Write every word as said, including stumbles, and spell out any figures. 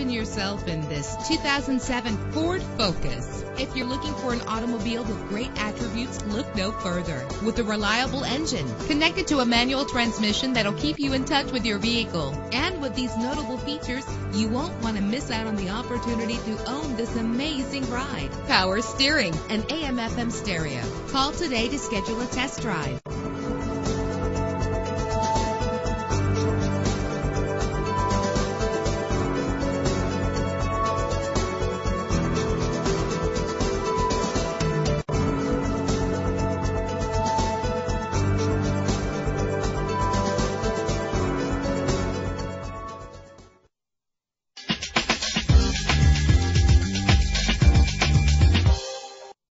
Imagine yourself in this two thousand seven Ford Focus. If you're looking for an automobile with great attributes, look no further. With a reliable engine connected to a manual transmission that'll keep you in touch with your vehicle. And with these notable features, you won't want to miss out on the opportunity to own this amazing ride. Power steering and A M F M stereo. Call today to schedule a test drive.